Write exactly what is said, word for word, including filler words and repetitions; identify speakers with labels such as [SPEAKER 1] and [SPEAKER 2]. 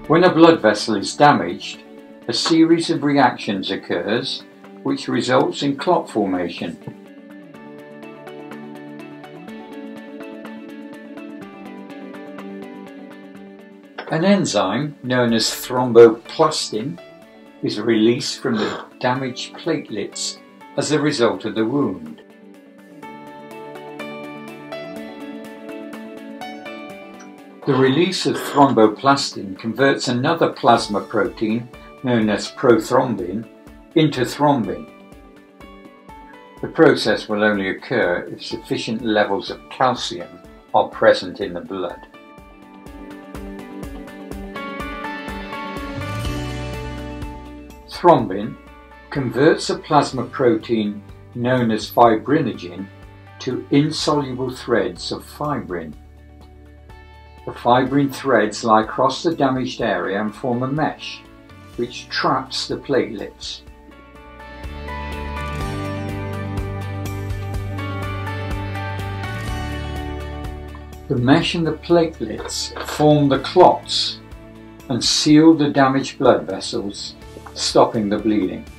[SPEAKER 1] When a blood vessel is damaged, a series of reactions occurs which results in clot formation. An enzyme known as thromboplastin is released from the damaged platelets as a result of the wound. The release of thromboplastin converts another plasma protein known as prothrombin into thrombin. The process will only occur if sufficient levels of calcium are present in the blood. Thrombin converts a plasma protein known as fibrinogen to insoluble threads of fibrin. The fibrin threads lie across the damaged area and form a mesh, which traps the platelets. The mesh and the platelets form the clots and seal the damaged blood vessels, stopping the bleeding.